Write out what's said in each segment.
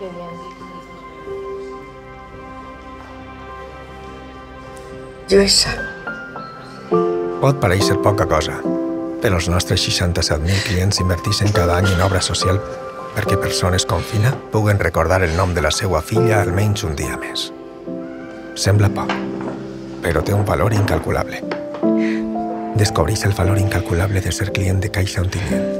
Qué bien. Lluïsa. Pot parèixer poca cosa, però els nostres 67.000 clients inverteixen cada any en obra social perquè persones com Fina puguen recordar el nom de la seva filla almenys un dia més. Sembla poc, però té un valor incalculable. Descobreix el valor incalculable de ser client de Caixa Ontinyent.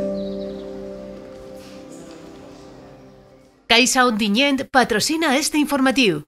Caixa Ontinyent patrocina este informatiu.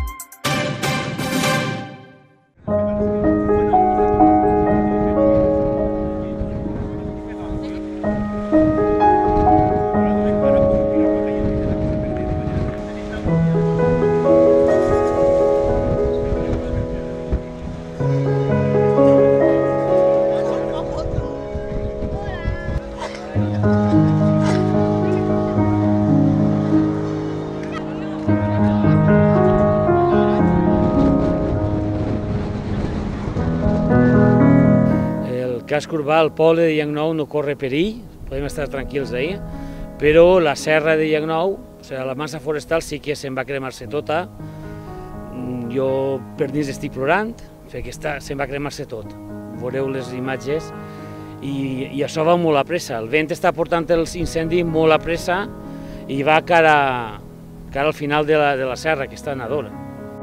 El casc urbà, el poble de Llenguanou no corre perill, podem estar tranquils d'ahir, però la serra de Llenguanou, la massa forestal sí que se'n va cremar-se tota. Jo per dins estic plorant, perquè se'n va cremar-se tot. Veureu les imatges i això va molt a pressa. El vent està portant els incendis molt a pressa i va cara al final de la serra, que està nadora.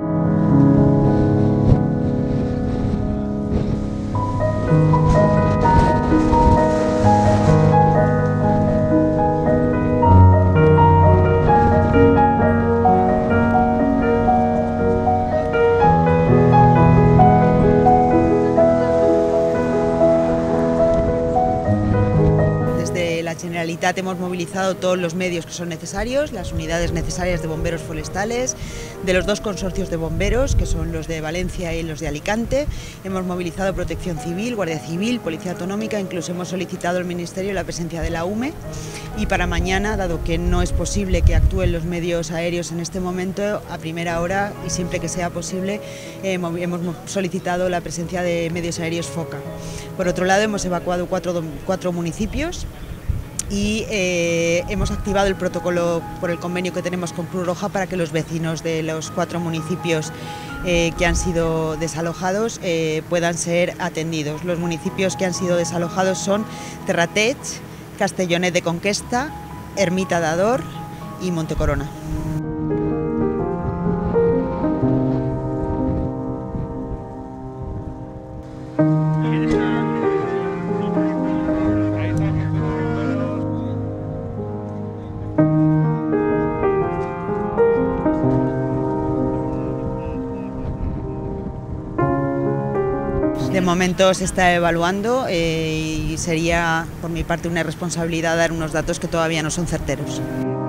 La Generalitat hemos movilizado todos los medios que son necesarios, las unidades necesarias de bomberos forestales, de los dos consorcios de bomberos, que son los de Valencia y los de Alicante. Hemos movilizado Protección Civil, Guardia Civil, Policía Autonómica, incluso hemos solicitado al Ministerio la presencia de la UME. Y para mañana, dado que no es posible que actúen los medios aéreos en este momento, a primera hora y siempre que sea posible, hemos solicitado la presencia de medios aéreos FOCA. Por otro lado, hemos evacuado cuatro municipios. Y hemos activado el protocolo por el convenio que tenemos con Cruz Roja para que los vecinos de los 4 municipios que han sido desalojados puedan ser atendidos. Los municipios que han sido desalojados son Terrateig, Castellonet de Conquesta, Ermita de Ador y Montecorona. De momento se está evaluando y sería por mi parte una irresponsabilidad dar unos datos que todavía no son certeros.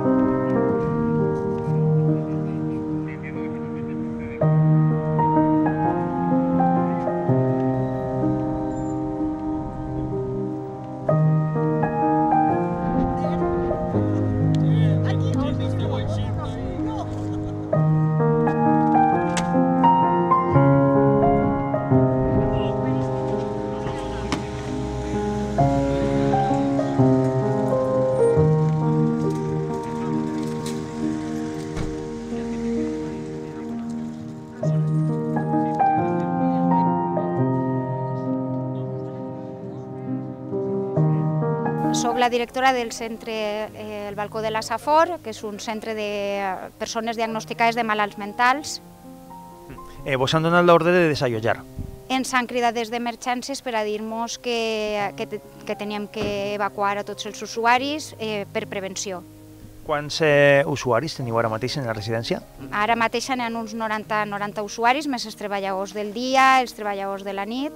Soc la directora del centre El Balcó de la Safor, que és un centre de persones diagnosticades de malalts mentals. Vos han donat l'ordre de desallotjar. Ens han cridat des d'emergències per a dir-nos que teníem que evacuar a tots els usuaris per prevenció. Quants usuaris teniu ara mateix en la residència? Ara mateix n'hi ha uns 90 usuaris, més els treballadors del dia, els treballadors de la nit.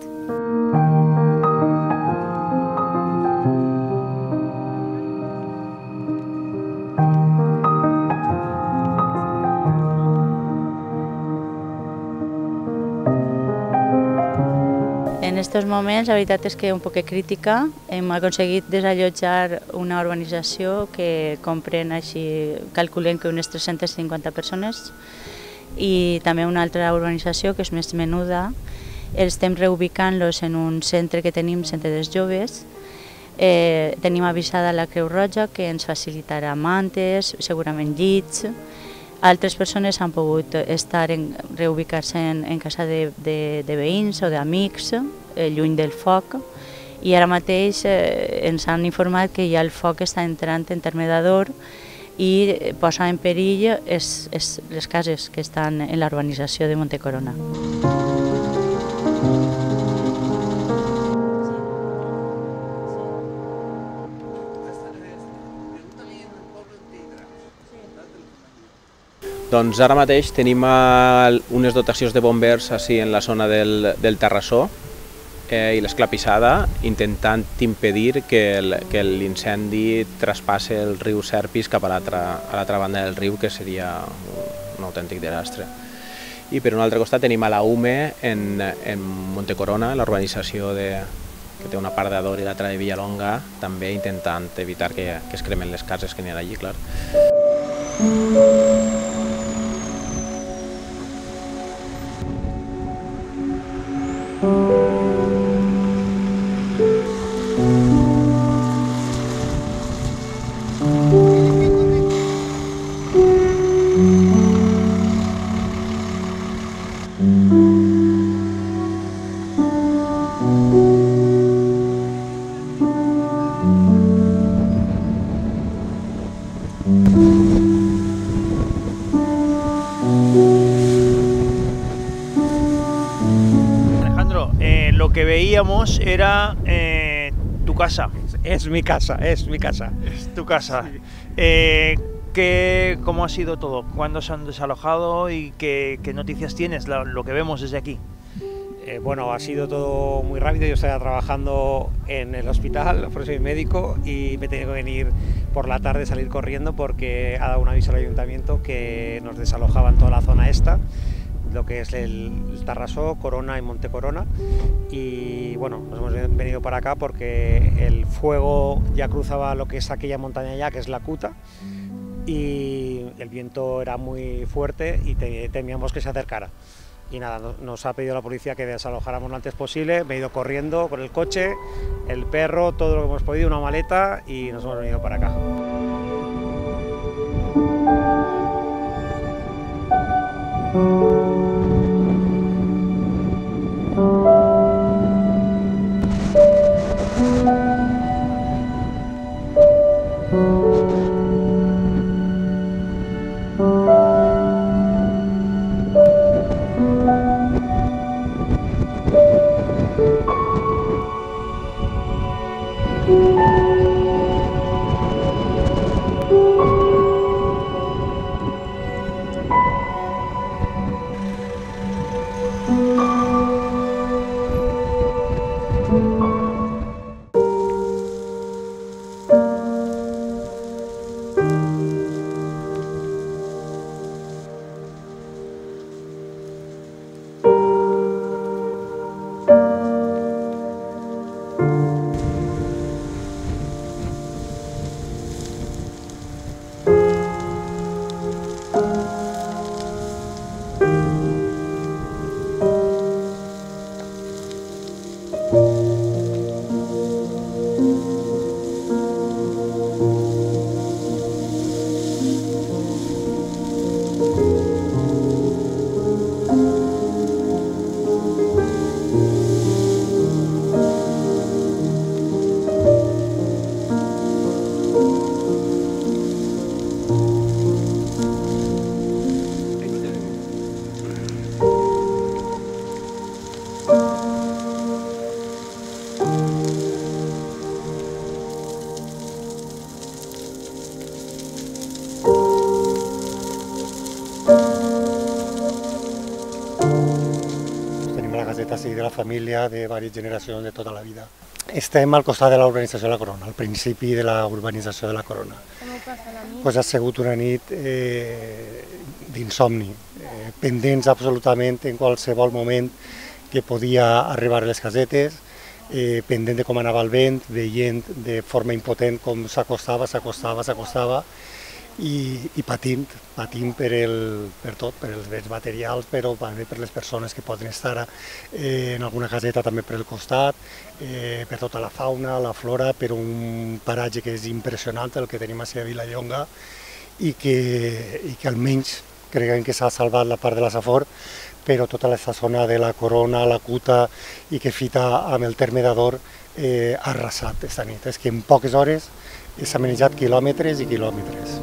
En estos moments, la veritat és que un poc crítica. Hem aconseguit desallotjar una urbanització que comprèn així, calculem que unes 350 persones, i també una altra urbanització que és més menuda. Estem reubicant-los en un centre que tenim, centre dels joves, Tenim avisada la Creu Roja que ens facilitarà mantes, segurament llits. Altres persones han pogut reubicar-se en casa de veïns o d'amics, lluny del foc, i ara mateix ens han informat que ja el foc està entrant en terme d'Ador i posa en perill les cases que estan en la urbanització de Montecorona. Doncs ara mateix tenim unes dotacions de bombers en la zona del Terrassó i l'esclapissada, intentant impedir que l'incendi traspasse el riu Serpis cap a l'altra banda del riu, que seria un autèntic desastre. I per un altre costat tenim a la UME en Montecorona, l'urbanització que té una part d'Ador i l'altra de Villalonga, també intentant evitar que es cremen les cases que n'hi ha allí, clar. Lo que veíamos era tu casa. Es mi casa, es mi casa. Es tu casa. Sí. ¿Cómo ha sido todo? ¿Cuándo se han desalojado y qué noticias tienes, lo que vemos desde aquí? Bueno, ha sido todo muy rápido. Yo estaba trabajando en el hospital, por eso soy médico, y me he tenido que venir por la tarde, salir corriendo porque ha dado un aviso al ayuntamiento que nos desalojaban toda la zona esta, lo que es el Terrassó, Corona y Montecorona, y bueno, nos hemos venido para acá porque el fuego ya cruzaba lo que es aquella montaña ya, que es la Cuta, y el viento era muy fuerte y temíamos que se acercara. Y nada, nos ha pedido la policía que desalojáramos lo antes posible. Me he ido corriendo con el coche, el perro, todo lo que hemos podido, una maleta, y nos hemos venido para acá. Sí, de la família, de diverses generacions, de tota la vida. Estem al costat de la urbanització de la Corona, al principi de la urbanització de la Corona. Com ho passa la nit? Pues ha sigut una nit d'insomni, pendents absolutament en qualsevol moment que podia arribar a les casetes, pendent de com anava el vent, veient de forma impotent com s'acostava, i patint per tot, per els béns materials, però també per les persones que poden estar en alguna caseta també per el costat, per tota la fauna, la flora, per un paratge que és impressionant el que tenim a Vilallonga i que almenys creiem que s'ha salvat la part de la Safor, però tota aquesta zona de la Corona, la Cuta i que fita amb el terme d'Ador ha arrasat aquesta nit. És que en poques hores s'ha manejat quilòmetres i quilòmetres.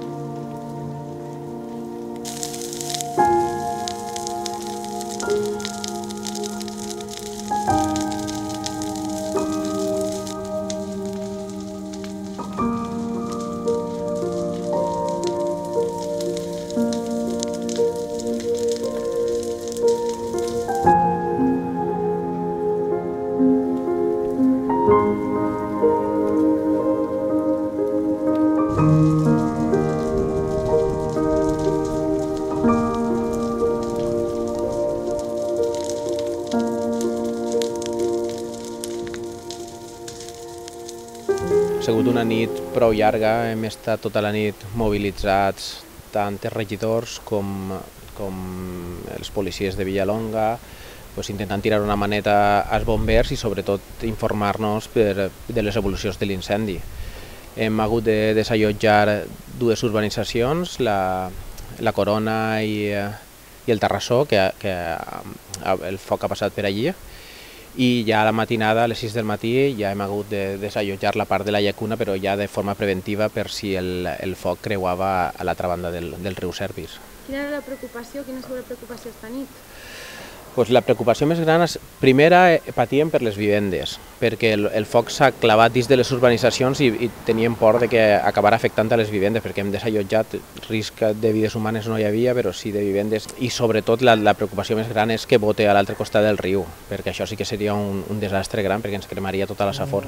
Ha sigut una nit prou llarga, hem estat tota la nit mobilitzats, tant els regidors com els policies de Vilallonga, intentant tirar una maneta als bombers i sobretot informar-nos de les evolucions de l'incendi. Hem hagut de desallotjar dues urbanitzacions, la Corona i el Terrassó, que el foc ha passat per allí, i ja a la matinada, a les 6 del matí, ja hem hagut de desallotjar la part de la llacuna, però ja de forma preventiva per si el foc creuava a l'altra banda del riu Servis. Quina era la preocupació? Quina és la preocupació esta nit? La preocupació més gran és, primera, patíem per les vivendes, perquè el foc s'ha clavat dins de les urbanitzacions i teníem por de que acabarà afectant a les vivendes, perquè hem desallotjat, risc de vides humanes no hi havia, però sí de vivendes. I sobretot la preocupació més gran és que bote a l'altre costat del riu, perquè això sí que seria un desastre gran, perquè ens cremaria tota la Safor.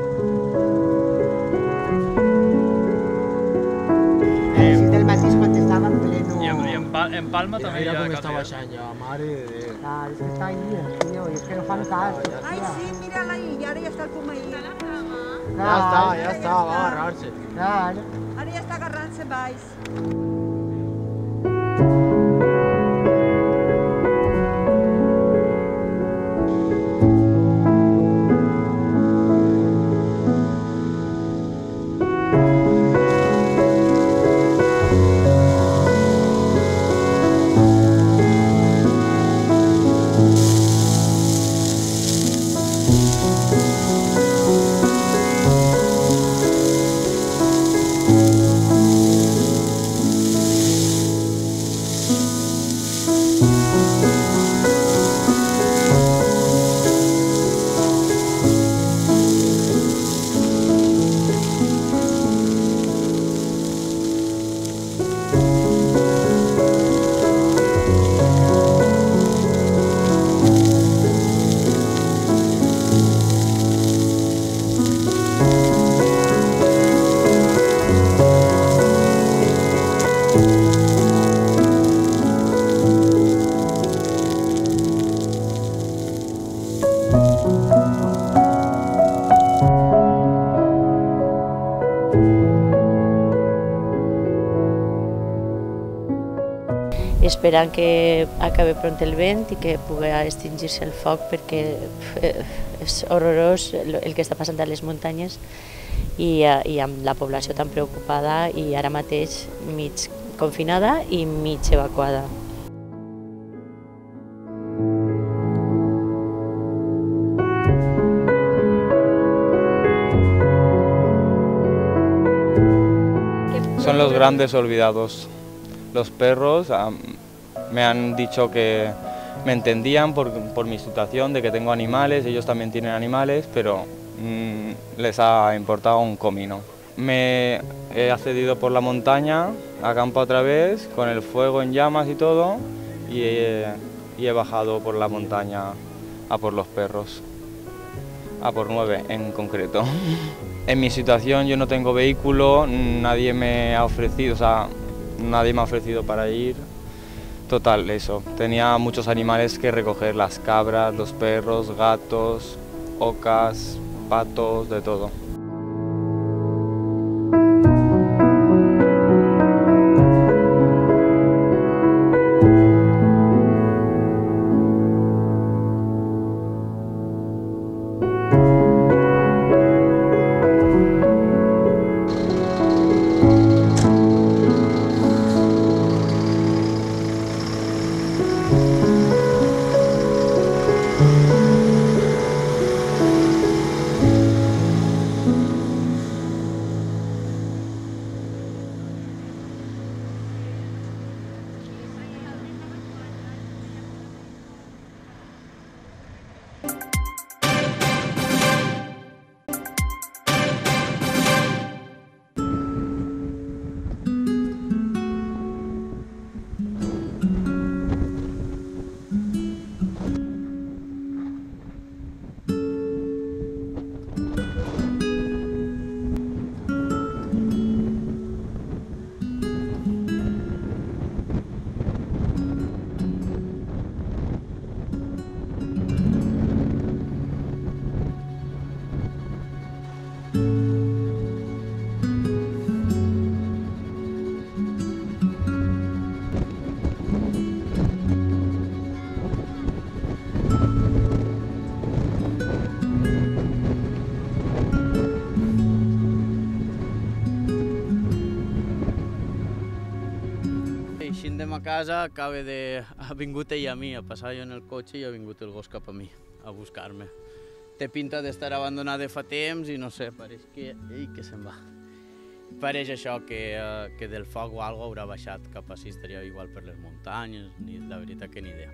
Del matí es contestava en pleno... I en Palma també hi ha... Mira com està baixant ja, mare de Déu. Clar, és que està ahí, tio, i és que no fan cas. Ai, sí, mira-la ahí, i ara ja està el puma ahí. Ja està, va agarrar-se. Ara ja està agarrant-se baix. Esperant que acabi pront el vent i que pugui extingir-se el foc, perquè és horrorós el que està passant a les muntanyes i amb la població tan preocupada i ara mateix mig confinada i mig evacuada. Son los grandes olvidados. Los perros me han dicho que me entendían por mi situación, de que tengo animales, ellos también tienen animales, pero les ha importado un comino. Me he accedido por la montaña, acampa otra vez, con el fuego en llamas y todo, y he bajado por la montaña a por los perros, a por 9 en concreto. En mi situación yo no tengo vehículo, nadie me ha ofrecido, nadie me ha ofrecido para ir. Total, eso. Tenía muchos animales que recoger, las cabras, los perros, gatos, ocas, patos, de todo. eixint a casa, ha vingut ell a mi, a passar jo en el cotxe i ha vingut el gos cap a mi, a buscar-me. Té pinta d'estar abandonada fa temps i no sé, pareix que se'n va. Pareix això, que del foc o alguna cosa haurà baixat cap a si, estaria igual per les muntanyes, la veritat que ni idea.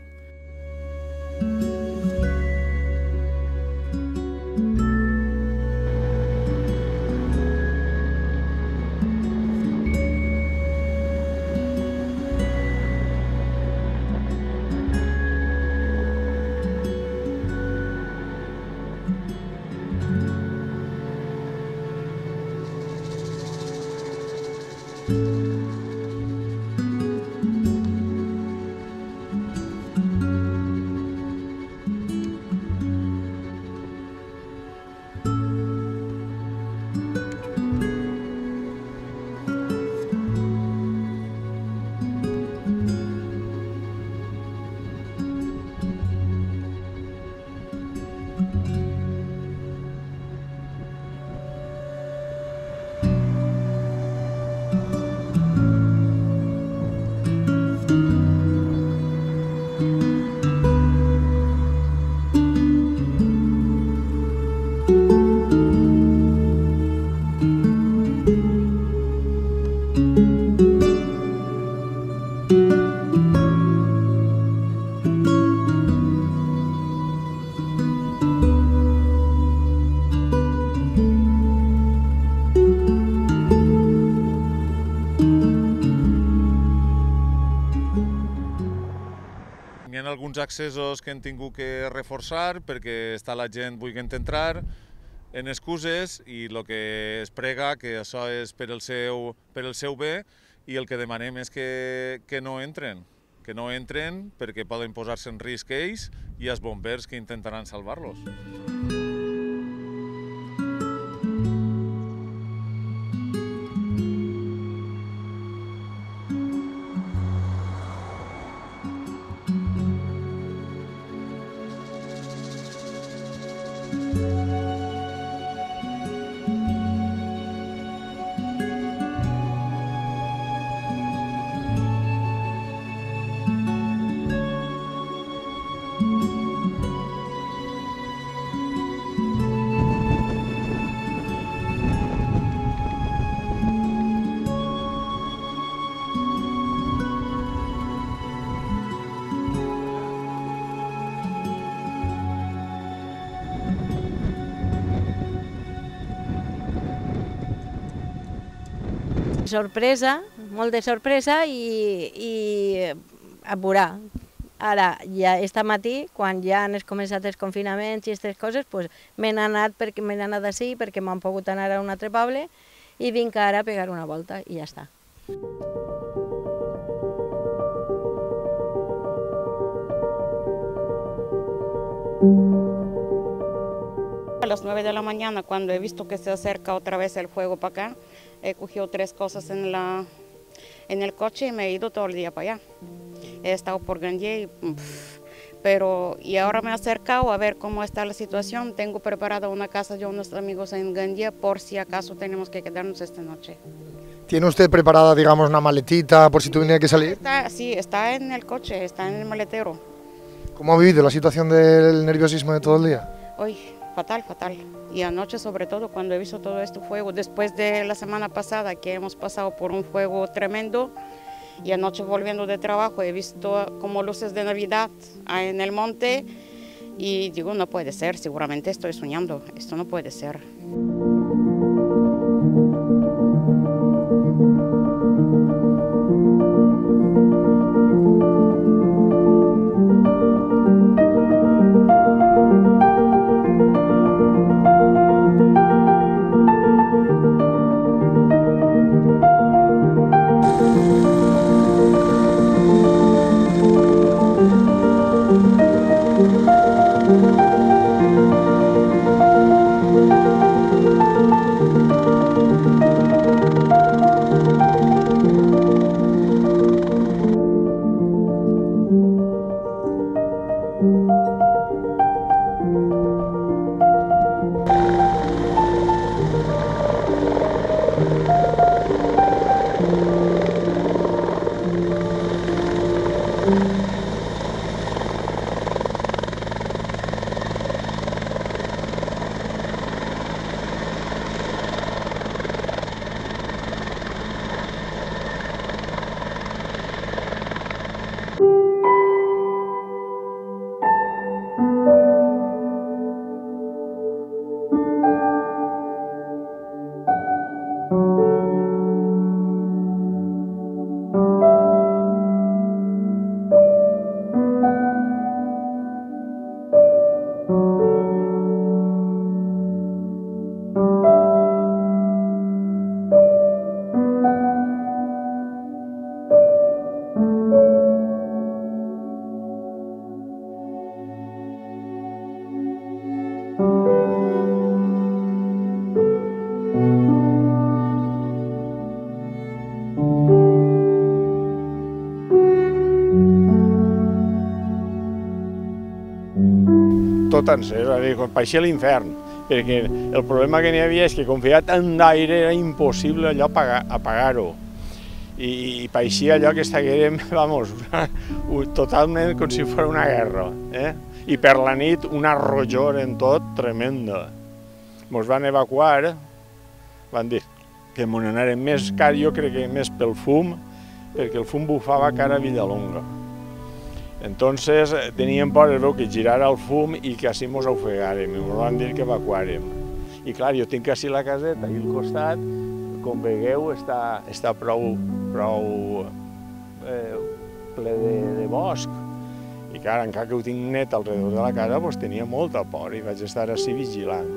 Hi ha alguns accessos que hem tingut que reforçar perquè està la gent volent entrar en excuses i el que es prega que això és per el seu bé i el que demanem és que no entren perquè poden posar-se en risc ells i els bombers que intentaran salvar-los. Sorpresa, molt de sorpresa i a veure. Ara, ja este matí, quan ja han començat els confinaments i aquestes coses, pues, me n'he anat així perquè m'han pogut anar a un altre poble i vinc ara a pegar una volta i ja està. A las 9 de la mañana, cuando he visto que se acerca otra vez el fuego para acá, he cogido 3 cosas en el coche y me he ido todo el día para allá. He estado por Gandié, y ahora me he acercado a ver cómo está la situación. Tengo preparada una casa yo unos amigos en Gandié por si acaso tenemos que quedarnos esta noche. ¿Tiene usted preparada, digamos, una maletita por si tuviera que salir? Sí, está en el coche, está en el maletero. ¿Cómo ha vivido la situación del nerviosismo de todo el día? Uy, fatal, fatal. Y anoche sobre todo cuando he visto todo este fuego, después de la semana pasada que hemos pasado por un fuego tremendo, y anoche volviendo de trabajo he visto como luces de Navidad en el monte y digo, no puede ser, seguramente estoy soñando, esto no puede ser. Tot encès, és a dir, quan paixia l'infern, perquè el problema que n'hi havia és que com feia tant d'aire era impossible allò apagar-ho. I paixia allò que estiguérem, vamos, totalment com si fos una guerra. I per la nit una rojor en tot tremenda. Ens van evacuar, van dir que ens n'anaren més car, jo crec que més pel fum, perquè el fum bufava cara a Villalonga. Entonces teníem por de que girara el fum i que així ens ofegàrem, i ens van dir que evacuàrem. I clar, jo tinc així la caseta i al costat, com veieu, està prou ple de bosc. I clar, encara que ho tinc net alrededor de la casa, doncs tenia molta por i vaig estar així vigilant.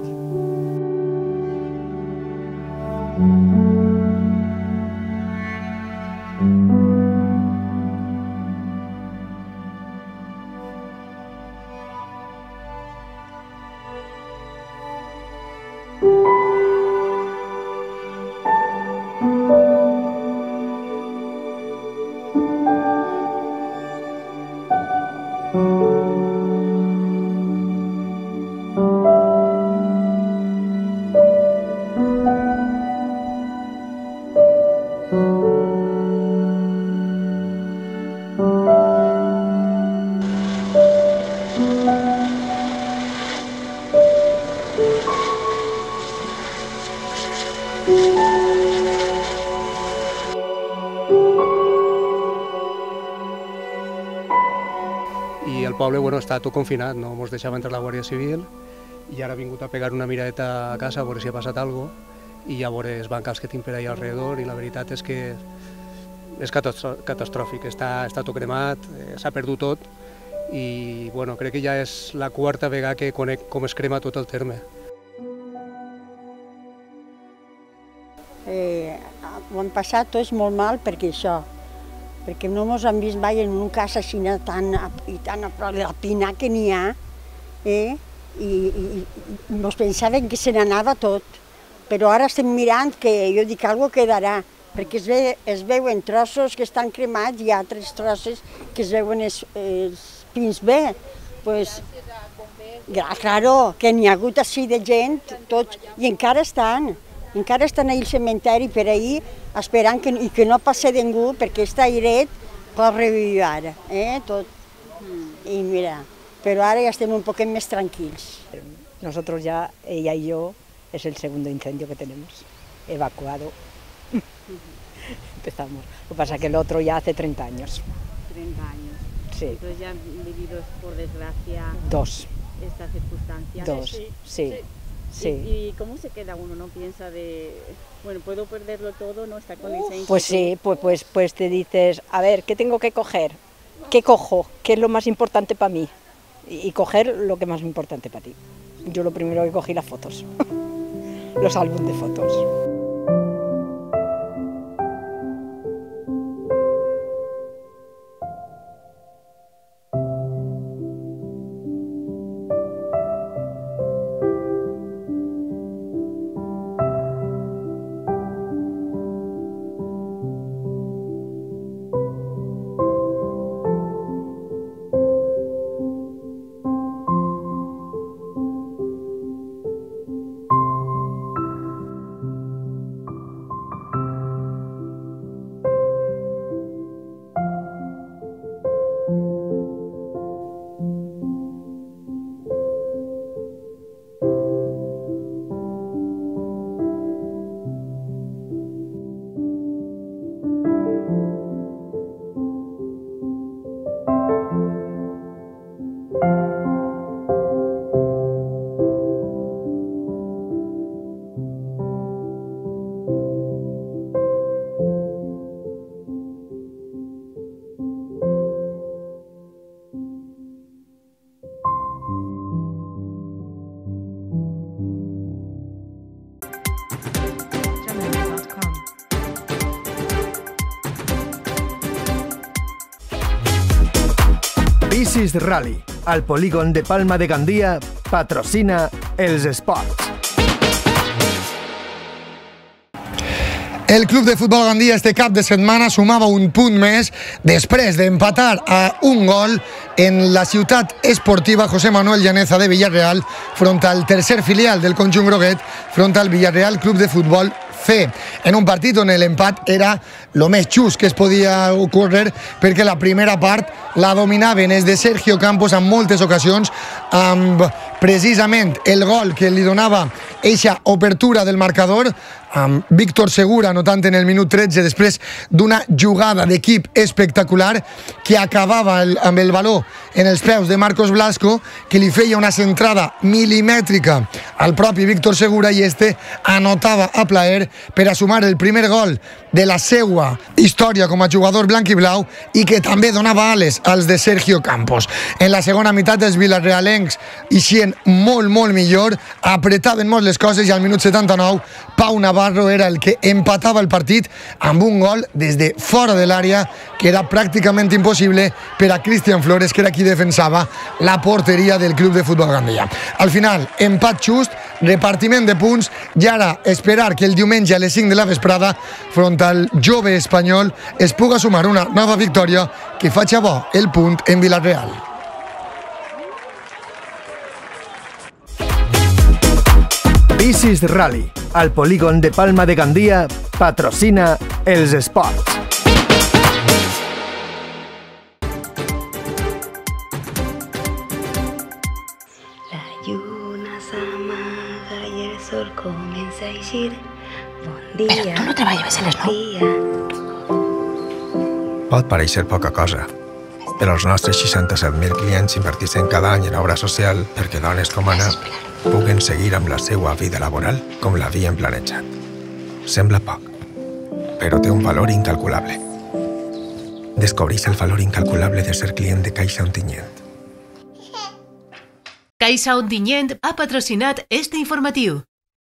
I el poble està tot confinat, no ens deixava entrar la Guàrdia Civil i ara ha vingut a pegar una miradeta a casa a veure si ha passat alguna cosa i a veure els bancals que tinc per allà alrededor i la veritat és que és catastròfic, està tot cremat, s'ha perdut tot i crec que ja és la quarta vegada que conec com es crema tot el terme. Ho hem passat tots molt mal perquè això, perquè no ens hem vist mai en un cas així tan a prop de la pinar que n'hi ha, i ens pensaven que se n'anava tot, però ara estem mirant que jo dic que alguna cosa quedarà, perquè es veuen trossos que estan cremats i altres trossos que es veuen els pins bé. Claro, que n'hi ha hagut així de gent, tots, i encara estan ahí al cementeri per ahir esperant que no passi ningú perquè aquest airet pot reviure ara, tot. I mira, però ara ja estem un poquet més tranquils. Nosotros ya, ella y yo, es el segundo incendio que tenemos, evacuado. Empezamos. Lo que pasa es que el otro ya hace 30 años. 30 años. Sí. Entonces ya han vivido, por desgracia, estas circunstancias. Dos, sí. Sí. ¿Y cómo se queda uno? ¿No piensa puedo perderlo todo, no está con esa inquietud? Pues sí, pues te dices, a ver, ¿qué tengo que coger? ¿Qué cojo? ¿Qué es lo más importante para mí? Y coger lo que es más importante para ti. Yo lo primero que cogí las fotos, los álbumes de fotos. Bicis Rally, al polígon de Palma de Gandia, patrocina els esports. El Club de Futbol Gandia este cap de setmana sumava un punt més després d'empatar a un gol en la ciutat esportiva José Manuel Llaneza de Villarreal front al tercer filial del conjunt groguet, front al Villarreal Club de Futbol C, en un partit on l'empat era el més just que es podia ocórrer, perquè la primera part la dominaven els de Sergio Campos en moltes ocasions, amb precisament el gol que li donava eixa obertura del marcador, amb Víctor Segura anotant en el minut 13 després d'una jugada d'equip espectacular que acabava amb el baló en els peus de Marcos Blasco, que li feia una centrada milimètrica al propi Víctor Segura, i este anotava a plaer per a sumar el primer gol de la seua història com a jugador blanc i blau, i que també donava ales als de Sergio Campos. En la segona meitat els vilarrealencs eixien molt millor, apretaven molt les coses, i al minut 79 Pau Navarro era el que empatava el partit amb un gol des de fora de l'àrea que era pràcticament impossible per a Cristian Flores, que era qui defensava la porteria del Club de Futbol Gandia. Al final, empat just, repartiment de punts, i ara esperar que el diumenge a les 5 de la vesprada front al jove espanyol es puga sumar una nova victòria que faci bo el punt en Villarreal. Bicis Rally, al polígon de Palma de Gandia, patrocina els esports. La lluna s'amaga i el sol comença a eixir. Bon dia. Però tu no treballes a les 9. Pot pareixer poca cosa, però els nostres 67.000 clients inverteixen cada any en obra social perquè dones com Anna puguen seguir amb la seva vida laboral com l'havien planejat. Sembla poc, però té un valor incalculable. Descobreix el valor incalculable de ser client de Caixa Ontinyent. Caixa Ontinyent ha patrocinat este informatiu.